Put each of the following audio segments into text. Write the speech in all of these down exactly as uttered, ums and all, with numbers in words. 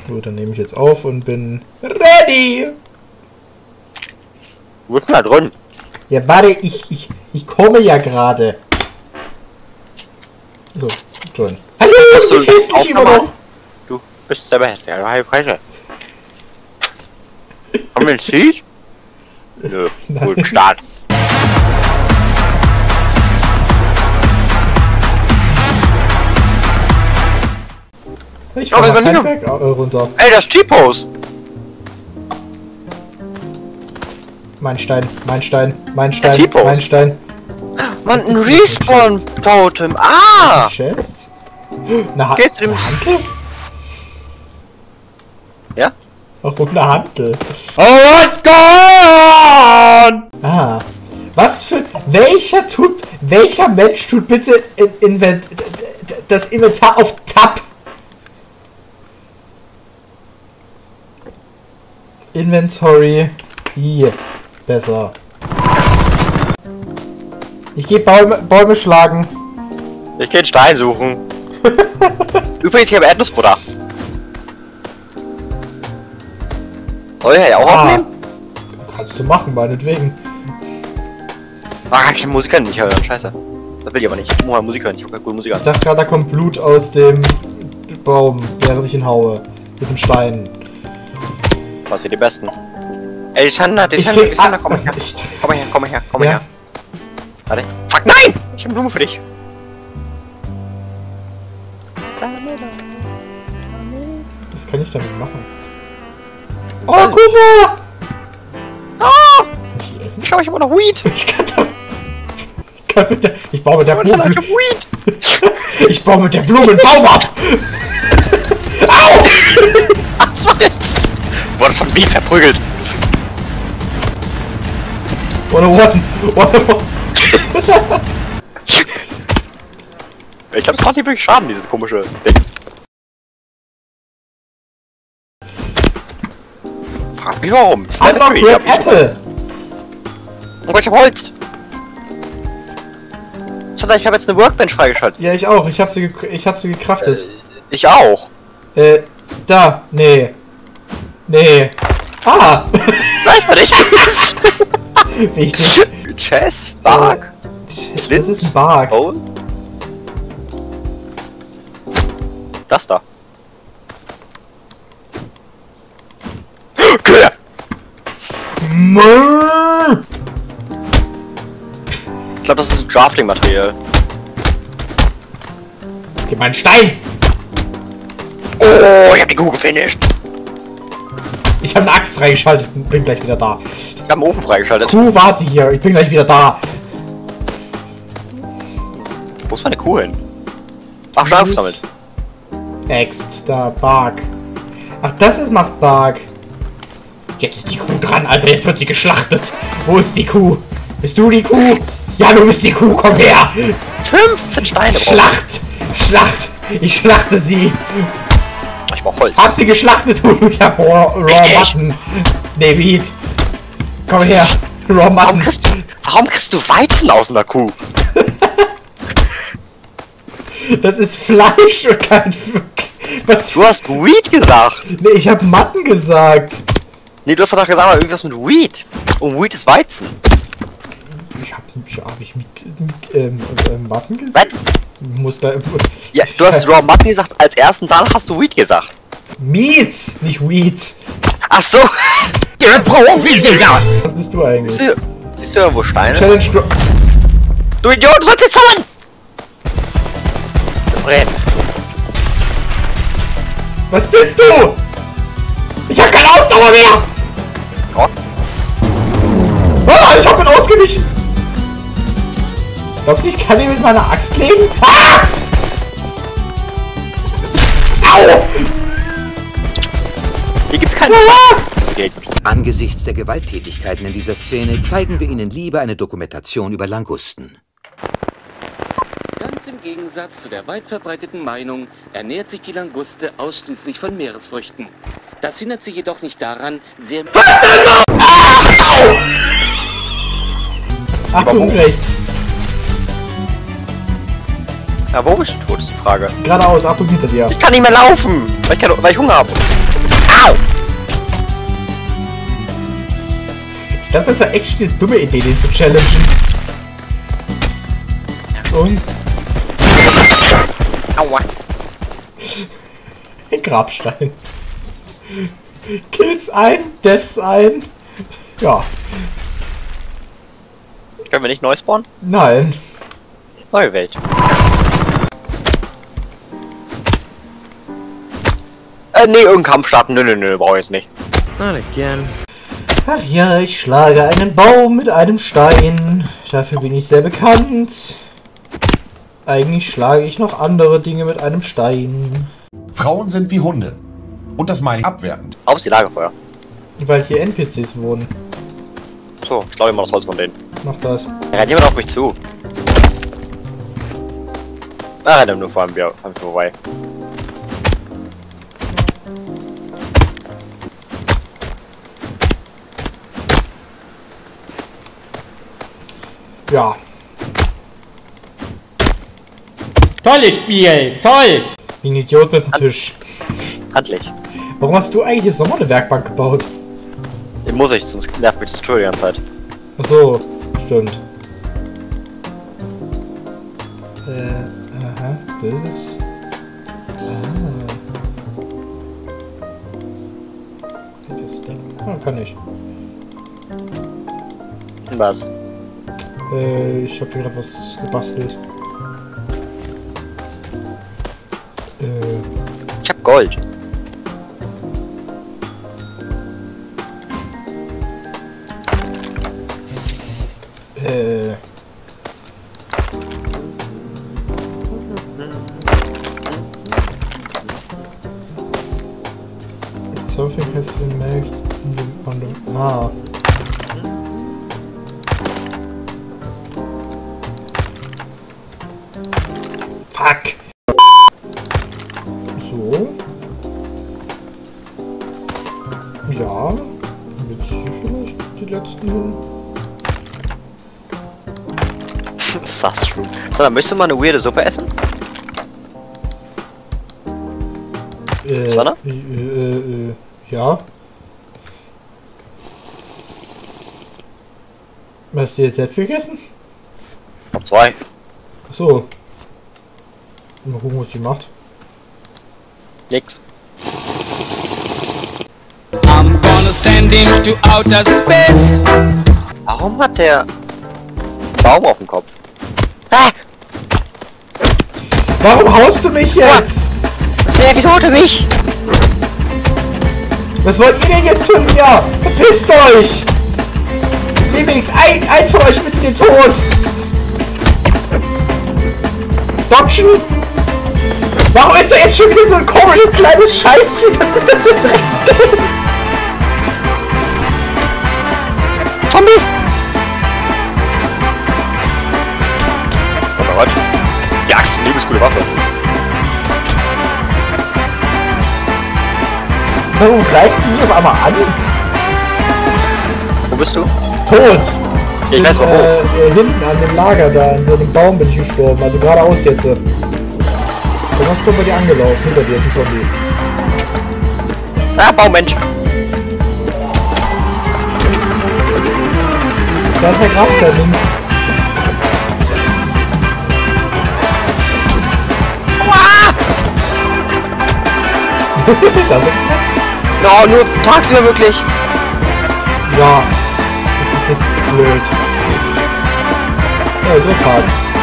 Gut, dann nehme ich jetzt auf und bin ready. Wo ist denn da drin? Ja, warte, ich, ich, ich komme ja gerade. So, John. Hallo, du bist hässlich immer noch. Du bist selber hässlich, du hast Fresse. Haben wir einen Seed? Nö, gut, Start. Ich fahr mal kein Berg runter. Ey, das ist T-Pose! Mein Stein, mein Stein, mein Stein, T-Pose. mein Stein. Mann, ein Respawn-Totem! Ah! Chest? Eine Hand. Gehst du dem... Eine Hantel? Ja? Warum eine Hantel? Oh, what's going on? Ah. Was für... Welcher tut... Welcher Mensch tut bitte in, Invent, das Inventar auf Tab? Inventory. Hier. Besser. Ich gehe Bäume, Bäume schlagen. Ich geh einen Stein suchen. Übrigens, ich habe Erdnussbutter. Soll ich ja auch Ah. aufnehmen? Kannst du machen, meinetwegen. Ah, ich kann Musik hören, nicht hören. Scheiße. Das will ich aber nicht. Ich muss mal Musik hören. Ich hab keine gute Musik Ich an. dachte gerade, da kommt Blut aus dem Baum, während ich ihn haue. Mit dem Stein. Was sind die besten? Ey, Sandra, die Ich Sandra, krieg- die Sandra, komm ah, her. ich- Komm mal her, komm mal her, komm mal Ja. her. Warte. Fuck, nein! Ich hab eine Blume für dich. Was kann ich damit machen? Oh, Oh, guck mal! Ah! Kann ich die essen? Ich glaube, ich habe noch Weed. Ich kann da... Ich kann mit der... Ich baue mit der Was ist denn Blume... ich hab Weed? Ich baue mit der Blume einen Baum ab! Au! Was war jetzt? Wurde von Weed verprügelt. Oder what? What? Ich glaube, es macht nicht wirklich Schaden, dieses komische Ding. Frag mich warum. I Snap love Tree, red hab ich- apple! Oh, ich hab Holz. Sandra, ich habe jetzt eine Workbench freigeschaltet. Ja, ich auch. Ich hab sie, ge ich hab sie gecraftet. Ich auch. Äh, da. Nee. Nee. Ah! Weiß man nicht. Wichtig. Chess, Dark, Das ist ein Bark. Hole. Das da. Köder! Mrrr. Ich glaube, das ist Drafting-Material. Gib meinen Stein! Oh, ich hab die Kuh gefinisht. Ich habe eine Axt freigeschaltet und bin gleich wieder da. Ich hab einen Ofen freigeschaltet. Kuh, warte hier, ich bin gleich wieder da. Wo ist meine Kuh hin? Ach, schon aufgesammelt. Axt, da, Bark. Ach, das ist macht Bark. Jetzt ist die Kuh dran, Alter, jetzt wird sie geschlachtet. Wo ist die Kuh? Bist du die Kuh? Ja, du bist die Kuh, komm her! fünfzehn Steine. Schlacht! Schlacht! Ich schlachte sie! Ich brauch Holz. Hab sie geschlachtet, du! Ich hab Raw, raw Richtig. Mutton! Nee, Meat! Komm her! Raw Warum Mutton! kriegst du, warum kriegst du Weizen aus einer Kuh? Das ist Fleisch und kein... F Was? Du hast Weed gesagt. Nee, ich hab Mutton gesagt! Nee, du hast doch gesagt, aber irgendwas mit Weed. Und Weed ist Weizen. Ich hab, ich, hab ich mit, mit ähm, ähm, Mutton gesagt? Was? Muss da... Ja, du hast Raw Mutton gesagt als ersten, dann hast du Weed gesagt. Meat! Nicht Weed! Ach so. Der Profi, Digga! Was bist du eigentlich? Siehst du, siehst du irgendwo Steine? Challenge Gro Du Idiot, du sollst jetzt sammeln! Brennen. Was bist du? Ich hab keine Ausdauer mehr! Oh. Ah, ich hab ihn ausgewichen! Glaubst du, ich kann ihn mit meiner Axt legen? Ah! Au! Hier gibt's keinen. Ah! Okay. Angesichts der Gewalttätigkeiten in dieser Szene zeigen wir Ihnen lieber eine Dokumentation über Langusten. Ganz im Gegensatz zu der weit verbreiteten Meinung ernährt sich die Languste ausschließlich von Meeresfrüchten. Das hindert sie jedoch nicht daran, sehr... Achtung, rechts. Ja, wo bist du tot, ist die Frage. Geradeaus, Achtung hinter dir. Ich kann nicht mehr laufen, weil ich, keine, weil ich Hunger habe. Au! Ich glaube, das war echt eine dumme Idee, den zu challengen. Und... Aua. Ein Grabstein. Kills ein, Deaths ein. Ja. Können wir nicht neu spawnen? Nein. Neue Welt. Äh, nee, irgendeinen Kampf starten. Nö, nö, nö, brauche ich jetzt nicht. Not again. Ach ja, ich schlage einen Baum mit einem Stein. Dafür bin ich sehr bekannt. Eigentlich schlage ich noch andere Dinge mit einem Stein. Frauen sind wie Hunde. Und das meine ich abwertend. Auf die Lagerfeuer. Weil hier N P Cs wohnen. So, schlau ich mal das Holz von denen. Mach das. Da rennt jemand auf mich zu. Ah, rennt nur vor allem wir an mir vorbei. Ja. Tolles Spiel, toll! Wie ein Idiot mit dem Tisch. Handlich. Warum hast du eigentlich jetzt nochmal eine Werkbank gebaut? Den muss ich, sonst nervt mich das Tutorial die ganze Zeit. Ach so, stimmt. Äh, aha, das. Ah. Das Ding. Ah, kann ich. Was? Äh, ich hab hier gerade was gebastelt. Äh. Ich hab Gold. Äh. Something has been made in the, on the, ah. Fuck! So. Ja. Jetzt hier vielleicht die letzten hin. Das ist true. So, dann möchtest du mal eine weirde Suppe essen? Äh, Sanna? äh, äh, äh, ja. Hast du jetzt selbst gegessen? Noch zwei. Achso. Mal gucken, was die macht. Nix. I'm gonna send him to outer space. Warum hat der Baum auf dem Kopf? Ah! Warum haust du mich jetzt? Sehr, wieso haut er mich? Was wollt ihr denn jetzt von mir? Verpisst euch! Ich nehme wenigstens ein, ein von euch mit in den Tod! Dodgen? Warum ist da jetzt schon wieder so ein komisches kleines Scheißvieh? Was ist das für ein Drecksgame? Zombies! Oh mein Gott. Die Axt ist eine übelst gute Waffe. Warum greift die mich auf einmal an? Wo bist du? Tot! Ich weiß mal wo. Äh, hinten an dem Lager da, an so einem Baum bin ich gestorben, also geradeaus jetzt. Irgendwas kommt bei dir angelaufen, hinter dir ist ein Zombie. Ah, Baummensch! Da ist der Grabstein links. Da ist er geplatzt. No, nur tagsüber wirklich. Ja, das ist jetzt blöd. Ja, so Tag.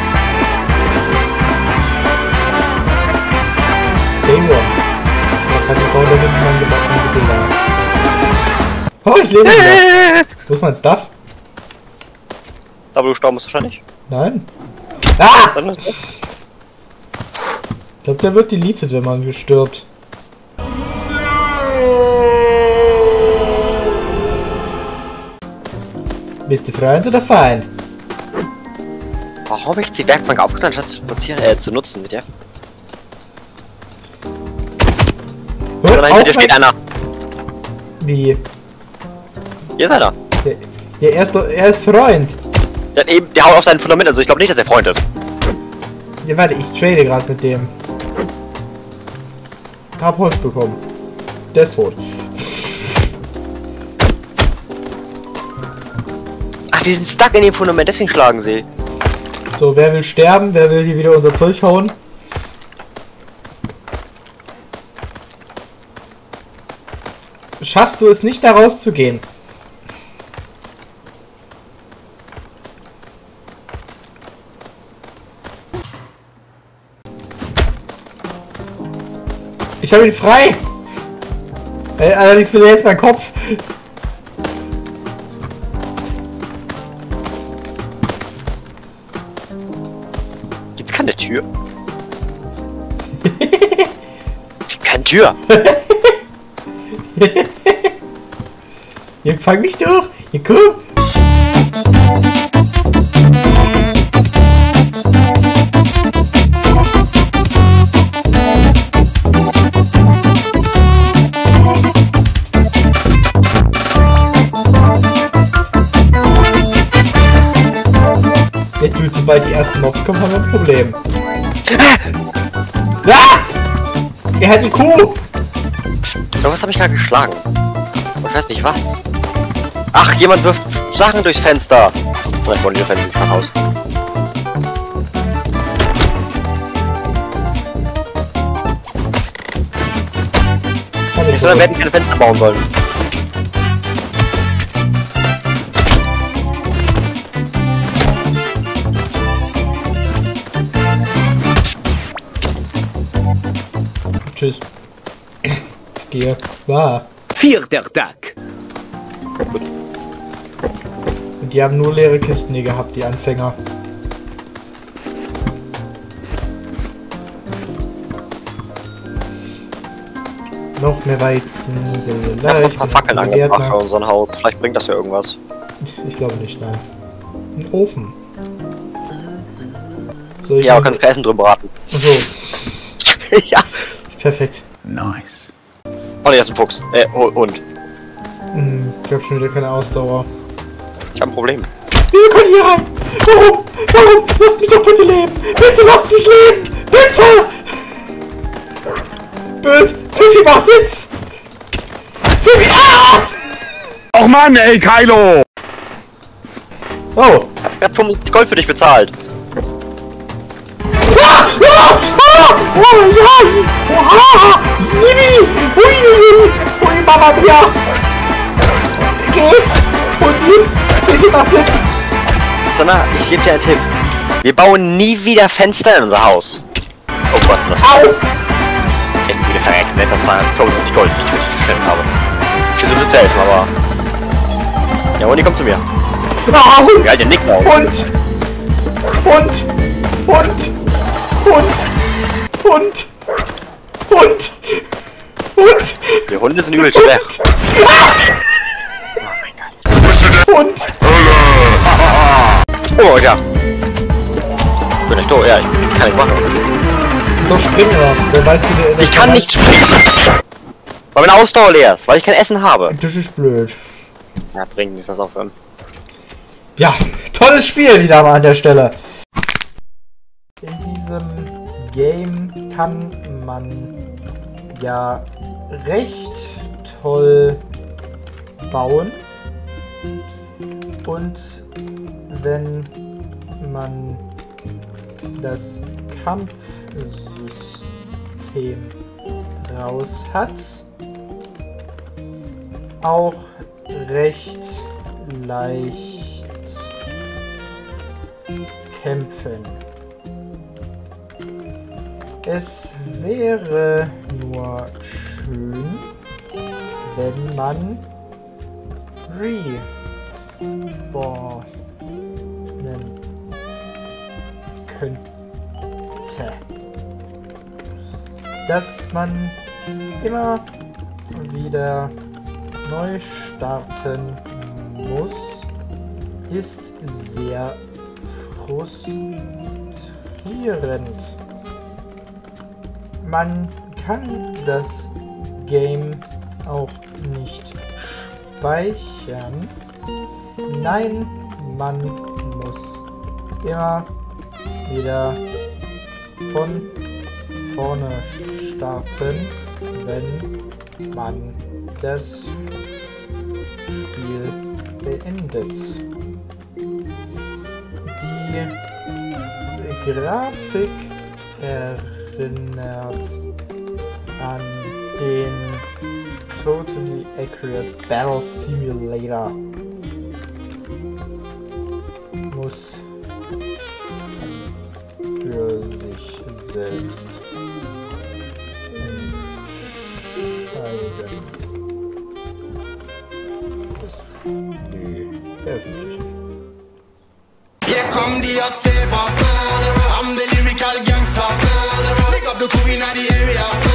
zehn Uhr. Da kann ich vorne hinten mein gebackenen Bilder. Oh, ich lebe wieder. Wo ist mein Stuff? Da wo du gestorben bist wahrscheinlich. Nein. Ah! Dann ist Ich glaube, der wird deleted, wenn man stirbt. Bist du Freund oder Feind? Warum habe ich jetzt die Werkbank aufgesucht, anstatt zu platzieren, äh, zu nutzen mit der? Hör Nein, auf, hier steht mein- einer. Wie? Hier ist einer. Der, ja, er ist, doch- er ist Freund. Der hat eben, der haut auf sein Fundament, also ich glaube nicht, dass er Freund ist. Ja, warte, ich trade gerade mit dem. Hab Holz bekommen. Der ist tot. Ach, die sind stuck in dem Fundament, deswegen schlagen sie. So, wer will sterben? Wer will hier wieder unser Zeug hauen? Schaffst du es nicht, da rauszugehen? Ich habe ihn frei! Äh, allerdings will er jetzt meinen Kopf. Gibt's keine Tür? Es gibt keine Tür! Hier, fang mich doch! Hier, komm! Ja, du, sobald die ersten Mobs kommen, haben wir ein Problem. Ah! Er hat die Kuh! Aber was habe ich gerade geschlagen? Ich weiß nicht was. Ach, jemand wirft Sachen durchs Fenster. So, ich wollte die Fenster ins Haus. Ich soll, wir hätten keine Fenster bauen sollen. Tschüss. Ich gehe. Wow. Vierter Tag. Und die haben nur leere Kisten hier gehabt, die Anfänger. Noch mehr Weizen. Ich hab noch ein paar Fackeln angebracht für unseren Haus. Vielleicht bringt das ja irgendwas. Ich glaube nicht, nein. Ein Ofen. So, ich ja, aber kannst kein Essen drin braten. So. Ja. Perfekt. Nice. Oh, ne, ist ein Fuchs. Äh, Hund. Hm, ich hab schon wieder keine Ausdauer. Ich hab ein Problem. Wir können hier rein! Warum? Warum? Lasst mich doch bitte leben! Bitte lasst mich leben! Bitte! Böse! Fifi, mach Sitz! Fifi! Ah! Och Mann, ey, Kylo! Oh! Ich hab fünfundsiebzig Gold für dich bezahlt. Ah! Ah! Ah! Oh ja! Oha! Yibi! Hui! Hui! Hui, Mama Mia! Geht! Und dies! Fifi, mach Sitz! Sondern, ich gebe dir einen Tipp. Wir bauen nie wieder Fenster in unser Haus. Oh, was ist das? Au! Ich hätte wieder verrext, ne? Das waren fünfundsiebzig Gold, die ich durchgestellt habe. Ich versuche zu helfen, aber... Ja, und die kommt zu mir. Ah, Hund! Geil, den Nick auf. Hund! Hund! Hund! Hund! Hund! Hund! Hund! Die Hunde sind übel schwer. Hund! Oh, ja. Bin ich tot? Ja, ich kann nichts machen. Doch springen wir. Wer weiß, wie der... Ich kann nicht springen. Weil meine Ausdauer leer ist, weil ich kein Essen habe. Das ist blöd. Ja, bringt nichts, das aufhören. Ja, tolles Spiel wieder mal an der Stelle. In diesem Game kann man ja recht toll bauen. Und wenn man das Kampfsystem raus hat, auch recht leicht kämpfen. Es wäre nur schön, wenn man respawnen könnte. Dass man immer wieder neu starten muss, ist sehr frustrierend. Man kann das Game auch nicht speichern. Nein, man muss immer wieder von vorne starten, wenn man das Spiel beendet. Die Grafik erinnert an den Totally Accurate Battle Simulator. Muss für sich selbst entscheiden. Das veröffentlichen. Here come the hot stepper. I'm the lyrical gangster. Pick up the crew in the area.